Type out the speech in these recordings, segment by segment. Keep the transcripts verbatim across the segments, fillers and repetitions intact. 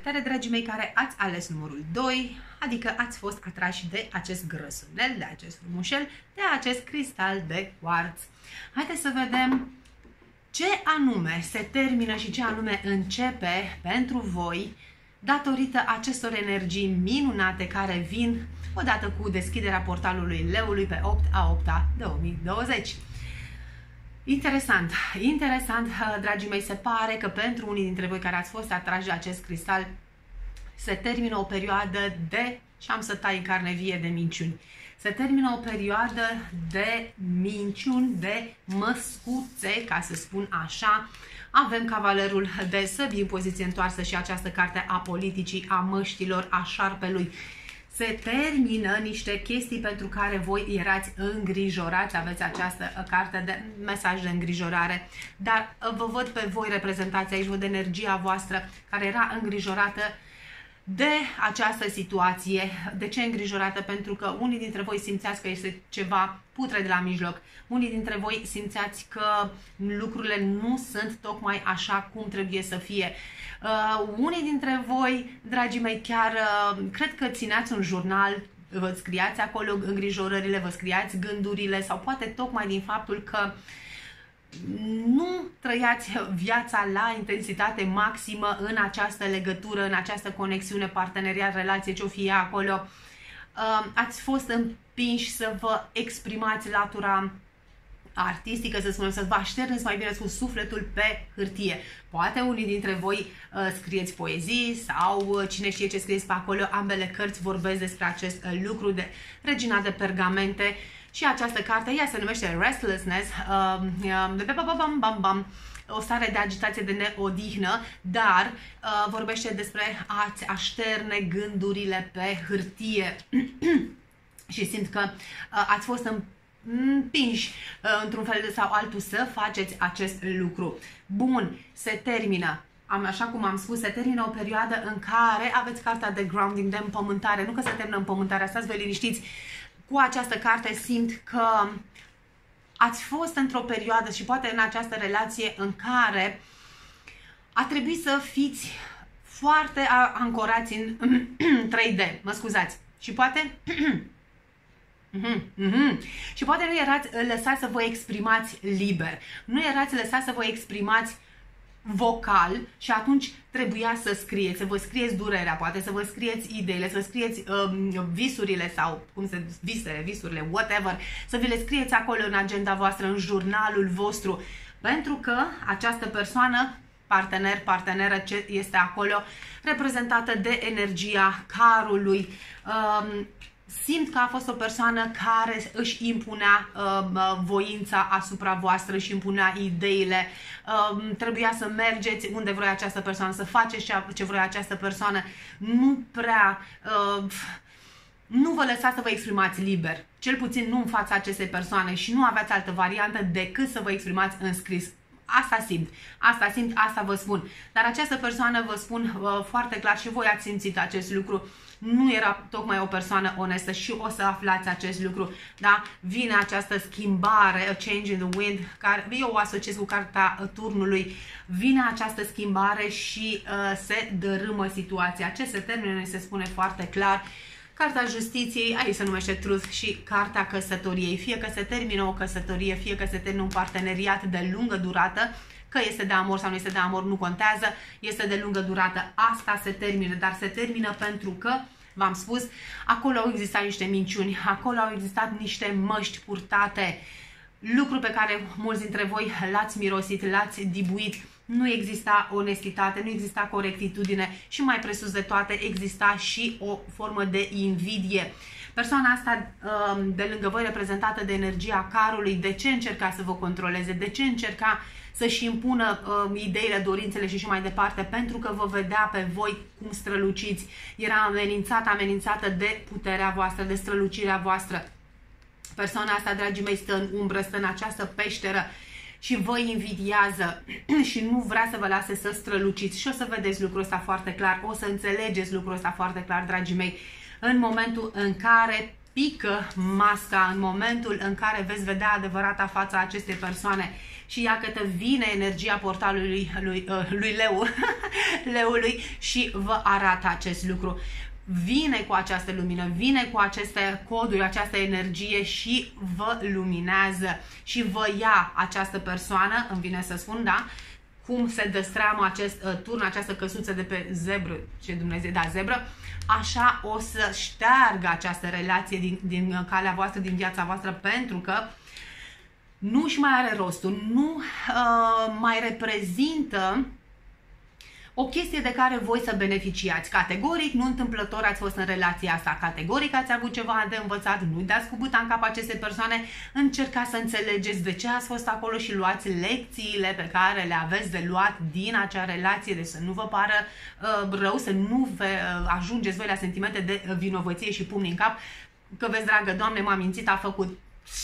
interpretare, dragii mei, care ați ales numărul doi, adică ați fost atrași de acest grăsunel, de acest frumușel, de acest cristal de quartz. Haideți să vedem ce anume se termină și ce anume începe pentru voi datorită acestor energii minunate care vin odată cu deschiderea portalului Leului pe opt a opta două mii douăzeci. Interesant, interesant, dragii mei, se pare că pentru unii dintre voi care ați fost atrași de acest cristal se termină o perioadă de, și am să tai în carne vie, de minciuni. Se termină o perioadă de minciuni, de măscuțe, ca să spun așa. Avem cavalerul de săbii în poziție întoarsă și această carte a politicii, a măștilor, a șarpelui. Se termină niște chestii pentru care voi erați îngrijorați, aveți această carte de mesaj de îngrijorare, dar vă văd pe voi reprezentați aici, văd energia voastră care era îngrijorată de această situație. De ce îngrijorată? Pentru că unii dintre voi simțeați că este ceva putre de la mijloc. Unii dintre voi simțeați că lucrurile nu sunt tocmai așa cum trebuie să fie. Uh, unii dintre voi, dragii mei, chiar uh, cred că țineați un jurnal, vă scriați acolo îngrijorările, vă scriați gândurile sau poate tocmai din faptul că nu trăiați viața la intensitate maximă în această legătură, în această conexiune, parteneriat, relație, ce-o fie acolo. Ați fost împinși să vă exprimați latura artistică, să spunem, să vă așterneți, mai bine spus, sufletul pe hârtie. Poate unii dintre voi uh, scrieți poezii sau uh, cine știe ce scrieți pe acolo. Ambele cărți vorbesc despre acest uh, lucru de Regina de Pergamente. Și această carte, ea se numește Restlessness, uh, uh, bam, bam, bam, bam, o stare de agitație, de neodihnă, dar uh, vorbește despre a-ți așterne gândurile pe hârtie. Și simt că uh, ați fost împinși uh, într-un fel sau altul să faceți acest lucru. Bun, se termină. Am, așa cum am spus, se termină o perioadă în care aveți cartea de grounding, de împământare. Nu că se termină împământarea, stați vă liniștiți. Cu această carte simt că ați fost într-o perioadă și poate în această relație în care a trebuit să fiți foarte ancorați în trei D, mă scuzați, și poate mm-hmm, mm-hmm. și poate nu erați lăsați să vă exprimați liber, nu erați lăsați să vă exprimați vocal și atunci trebuia să scrieți, să vă scrieți durerea, poate să vă scrieți ideile, să vă scrieți um, visurile sau cum se visele, visurile, whatever, să vi le scrieți acolo în agenda voastră, în jurnalul vostru, pentru că această persoană, partener, parteneră ce este acolo, reprezentată de energia carului, um, simt că a fost o persoană care își impunea uh, voința asupra voastră, își impunea ideile. Uh, trebuia să mergeți unde vrea această persoană, să faceți ce vrea această persoană. Nu prea... Uh, nu vă lăsați să vă exprimați liber. Cel puțin nu în fața acestei persoane și nu aveați altă variantă decât să vă exprimați în scris. Asta simt, asta simt, asta vă spun. Dar această persoană, vă spun uh, foarte clar și voi ați simțit acest lucru, nu era tocmai o persoană onestă și o să aflați acest lucru, da? Vine această schimbare, a change in the wind, care eu o asociez cu cartea turnului, vine această schimbare și uh, se dărâmă situația. Ce se termină, se spune foarte clar. Cartea justiției, aici se numește Truth, și cartea căsătoriei. Fie că se termină o căsătorie, fie că se termină un parteneriat de lungă durată, că este de amor sau nu este de amor, nu contează, este de lungă durată. Asta se termină, dar se termină pentru că, v-am spus, acolo au existat niște minciuni, acolo au existat niște măști purtate, lucru pe care mulți dintre voi l-ați mirosit, l-ați dibuit. Nu exista onestitate, nu exista corectitudine și mai presus de toate exista și o formă de invidie. Persoana asta de lângă voi, reprezentată de energia carului, de ce încerca să vă controleze, de ce încerca să-și impună uh, ideile, dorințele și așa mai departe, pentru că vă vedea pe voi cum străluciți. Era amenințată, amenințată de puterea voastră, de strălucirea voastră. Persoana asta, dragii mei, stă în umbră, stă în această peșteră și vă invidiază și nu vrea să vă lase să străluciți. Și o să vedeți lucrul ăsta foarte clar, o să înțelegeți lucrul ăsta foarte clar, dragii mei, în momentul în care pică masca în momentul în care veți vedea adevărata fața acestei persoane. Și ia că te vine energia portalului lui, lui, lui Leu, Leului și vă arată acest lucru. Vine cu această lumină, vine cu aceste coduri, această energie și vă luminează și vă ia această persoană, îmi vine să spun, da? Cum se destramă acest uh, turn, această căsuță de pe zebră, ce Dumnezeu, da, zebră, așa o să șteargă această relație din, din calea voastră, din viața voastră, pentru că nu-și mai are rostul, nu uh, mai reprezintă o chestie de care voi să beneficiați. Categoric, nu întâmplător ați fost în relația asta. Categoric ați avut ceva de învățat. Nu dați cu buta în cap aceste persoane. Încercați să înțelegeți de ce ați fost acolo și luați lecțiile pe care le aveți de luat din acea relație. Deci să nu vă pară uh, rău, să nu vă uh, ajungeți voi la sentimente de vinovăție și pumni în cap. Că vezi, dragă Doamne, m-a mințit, a făcut...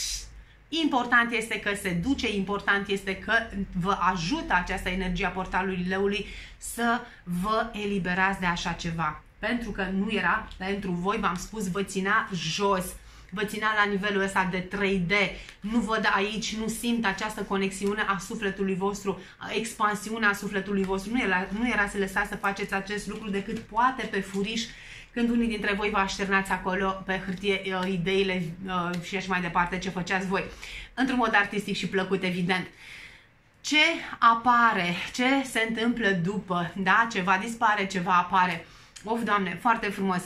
Important este că se duce, important este că vă ajută această energie a portalului Leului să vă eliberați de așa ceva. Pentru că nu era pentru voi, v-am spus, vă ținea jos, vă ținea la nivelul ăsta de trei D. Nu văd aici, nu simt această conexiune a sufletului vostru, expansiunea sufletului vostru. Nu era, nu era să lăsați să faceți acest lucru decât poate pe furiș, când unii dintre voi vă așternați acolo pe hârtie uh, ideile uh, și așa mai departe ce făceați voi. Într-un mod artistic și plăcut, evident. Ce apare, ce se întâmplă după, da? Ceva dispare, ceva apare. Of, Doamne, foarte frumos.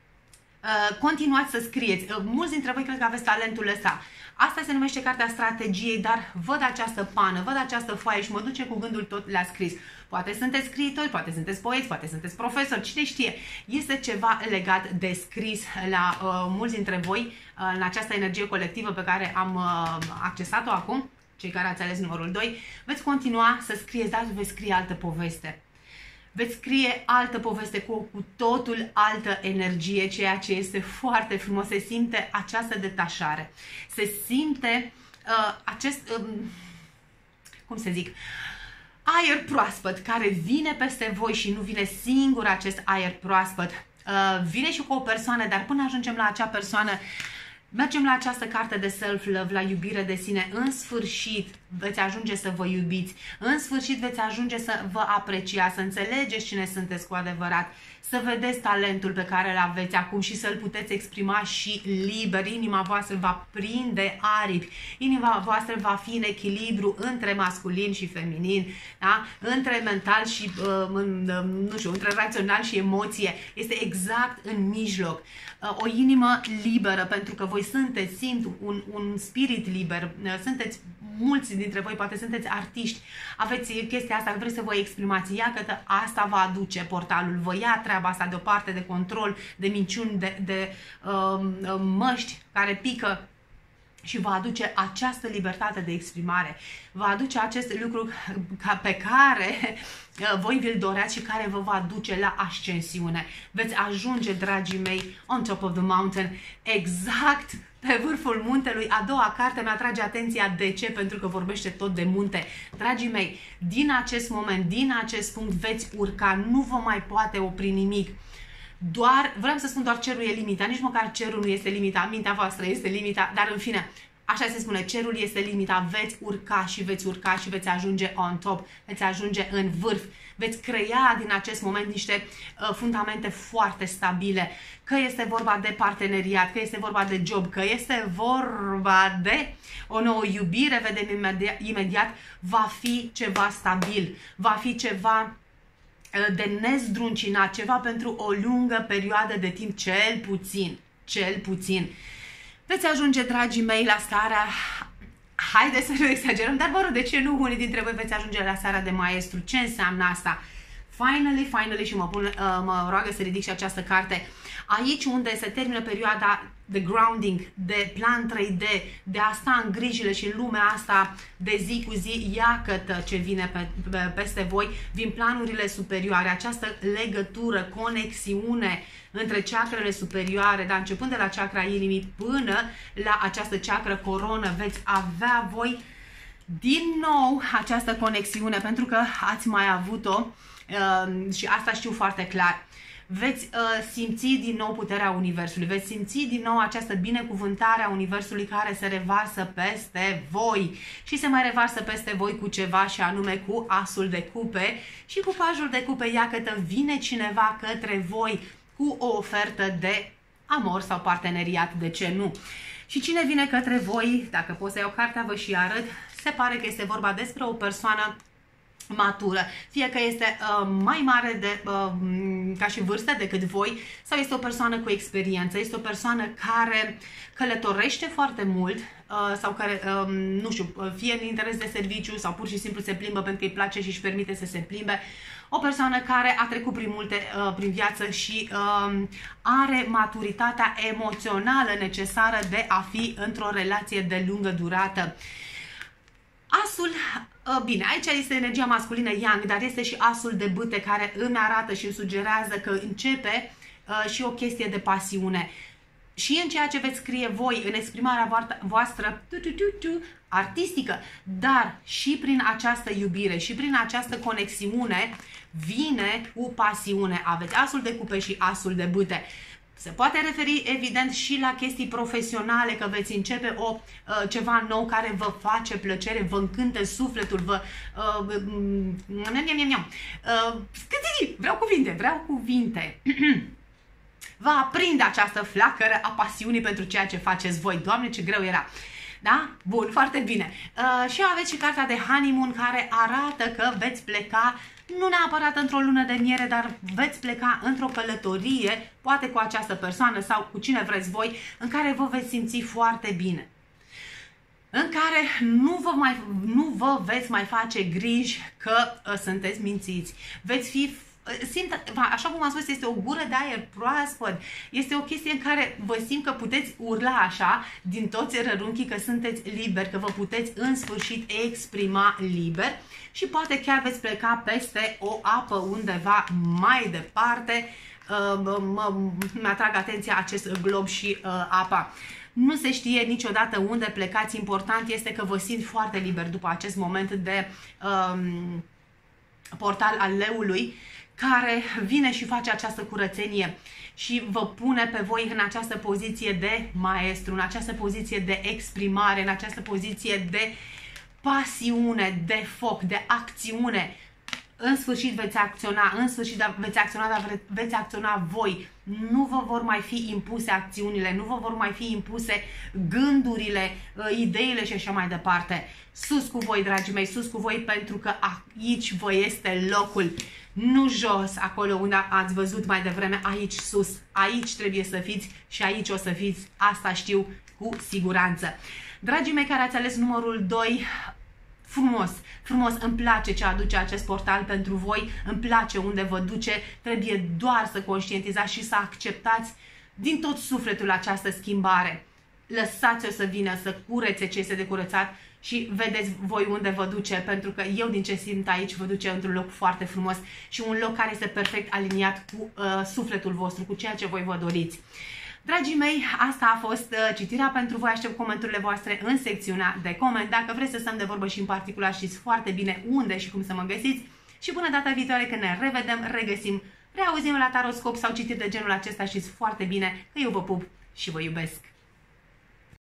Uh, continuați să scrieți. Uh, mulți dintre voi cred că aveți talentul ăsta. Asta se numește cartea strategiei, dar văd această pană, văd această foaie și mă duce cu gândul tot la scris. Poate sunteți scriitori, poate sunteți poeți, poate sunteți profesori, cine știe. Este ceva legat de scris la uh, mulți dintre voi, uh, în această energie colectivă pe care am uh, accesat-o acum, cei care ați ales numărul doi. Veți continua să scrieți, dar veți scrie altă poveste. Veți scrie altă poveste cu, cu totul altă energie, ceea ce este foarte frumos. Se simte această detașare. Se simte uh, acest, uh, cum să zic, aer proaspăt care vine peste voi și nu vine singur acest aer proaspăt. Uh, vine și cu o persoană, dar până ajungem la acea persoană, mergem la această carte de self-love, la iubire de sine. În sfârșit veți ajunge să vă iubiți. În sfârșit veți ajunge să vă apreciați, să înțelegeți cine sunteți cu adevărat, să vedeți talentul pe care îl aveți acum și să-l puteți exprima și liber. Inima voastră va prinde aripi. Inima voastră va fi în echilibru între masculin și feminin, da? Între mental și, uh, nu știu, între rațional și emoție. Este exact în mijloc. Uh, o inimă liberă, pentru că voi sunteți, simt un, un spirit liber. Uh, sunteți mulți dintre voi, poate sunteți artiști, aveți chestia asta, vreți să vă exprimați. Ia că asta va aduce portalul, vă ia treaba asta de o parte de control, de minciuni, de, de uh, măști care pică și va aduce această libertate de exprimare. Va aduce acest lucru pe care voi vi-l doreați și care vă va duce la ascensiune. Veți ajunge, dragii mei, on top of the mountain, exact pe vârful muntelui. A doua carte mi-atrage atenția. De ce? Pentru că vorbește tot de munte. Dragii mei, din acest moment, din acest punct veți urca, nu vă mai poate opri nimic. Doar, vreau să spun doar cerul e limita, nici măcar cerul nu este limita, mintea voastră este limita, dar în fine, așa se spune, cerul este limita, veți urca și veți urca și veți ajunge on top, veți ajunge în vârf, veți crea din acest moment niște uh, fundamente foarte stabile, că este vorba de parteneriat, că este vorba de job, că este vorba de o nouă iubire, vedem imediat, imediat va fi ceva stabil, va fi ceva de nezdruncinat, ceva pentru o lungă perioadă de timp, cel puțin, cel puțin. Veți ajunge, dragii mei, la starea, haideți să nu exagerăm, dar vă rog, de ce nu unii dintre voi veți ajunge la starea de maestru? Ce înseamnă asta? Finally, finally, și mă, pun, uh, mă roagă să ridic și această carte, aici unde se termină perioada de grounding, de plan trei D, de a sta în grijile și în lumea asta de zi cu zi, iată ce vine pe, pe, peste voi, vin planurile superioare, această legătură, conexiune între chakrele superioare, dar începând de la chakra inimii până la această chakra coronă, veți avea voi din nou această conexiune, pentru că ați mai avut-o uh, și asta știu foarte clar. veți uh, simți din nou puterea Universului, veți simți din nou această binecuvântare a Universului care se revarsă peste voi și se mai revarsă peste voi cu ceva și anume cu asul de cupe și cu pajul de cupe, iată, vine cineva către voi cu o ofertă de amor sau parteneriat, de ce nu? Și cine vine către voi, dacă pot să iau cartea, vă și arăt, se pare că este vorba despre o persoană matură, fie că este uh, mai mare de, uh, ca și vârstă decât voi sau este o persoană cu experiență, este o persoană care călătorește foarte mult uh, sau care, uh, nu știu, fie în interes de serviciu sau pur și simplu se plimbă pentru că îi place și își permite să se plimbe. O persoană care a trecut prin multe uh, prin viață și uh, are maturitatea emoțională necesară de a fi într-o relație de lungă durată. Asul, bine, aici este energia masculină yang, dar este și asul de bâte care îmi arată și îmi sugerează că începe uh, și o chestie de pasiune. Și în ceea ce veți scrie voi, în exprimarea voastră tu, tu, tu, tu, artistică, dar și prin această iubire și prin această conexiune vine cu pasiune. Aveți asul de cupe și asul de bâte. Se poate referi, evident, și la chestii profesionale, că veți începe o, uh, ceva nou care vă face plăcere, vă încântă sufletul, vă... Uh, uh, uh, vreau cuvinte, vreau cuvinte. Va aprinde această flacără a pasiunii pentru ceea ce faceți voi. Doamne, ce greu era! Da? Bun, foarte bine. Uh, și aveți și cartea de honeymoon care arată că veți pleca nu neapărat într-o lună de miere, dar veți pleca într-o călătorie, poate cu această persoană sau cu cine vreți voi, în care vă veți simți foarte bine. În care nu vă, mai, nu vă veți mai face griji că uh, sunteți mințiți. Veți fi, simt, așa cum am spus, este o gură de aer proaspăt. Este o chestie în care vă simt că puteți urla așa din toți rărunchii că sunteți liberi, că vă puteți în sfârșit exprima liber. Și poate chiar veți pleca peste o apă undeva mai departe. Mi-atrag atenția acest glob și uh, apa. Nu se știe niciodată unde plecați. Important este că vă simt foarte liber după acest moment de um, portal al leului, care vine și face această curățenie și vă pune pe voi în această poziție de maestru, în această poziție de exprimare, în această poziție de pasiune, de foc, de acțiune. În sfârșit veți acționa, în sfârșit veți acționa, dar veți acționa voi. Nu vă vor mai fi impuse acțiunile, nu vă vor mai fi impuse gândurile, ideile și așa mai departe. Sus cu voi, dragii mei, sus cu voi, pentru că aici vă este locul. Nu jos, acolo unde ați văzut mai devreme, aici sus. Aici trebuie să fiți și aici o să fiți. Asta știu cu siguranță. Dragii mei care ați ales numărul doi, frumos, frumos, îmi place ce aduce acest portal pentru voi, îmi place unde vă duce, trebuie doar să conștientizați și să acceptați din tot sufletul această schimbare. Lăsați-o să vină, să curețe ce este de curățat și vedeți voi unde vă duce, pentru că eu din ce simt aici vă duce într-un loc foarte frumos și un loc care este perfect aliniat cu uh, sufletul vostru, cu ceea ce voi vă doriți. Dragii mei, asta a fost uh, citirea pentru voi. Aștept comentariile voastre în secțiunea de coment. Dacă vreți să stăm de vorbă și în particular știți foarte bine unde și cum să mă găsiți. Și până data viitoare când ne revedem, regăsim, reauzim la taroscop sau citiri de genul acesta, știți foarte bine că eu vă pup și vă iubesc.